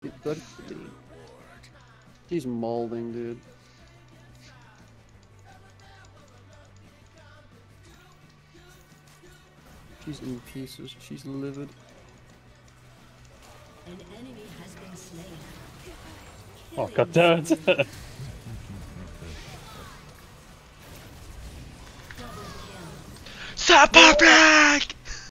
Good. She's molding, dude. She's in pieces. She's livid. An enemy has been slain. Oh, god damn it. Supportplank!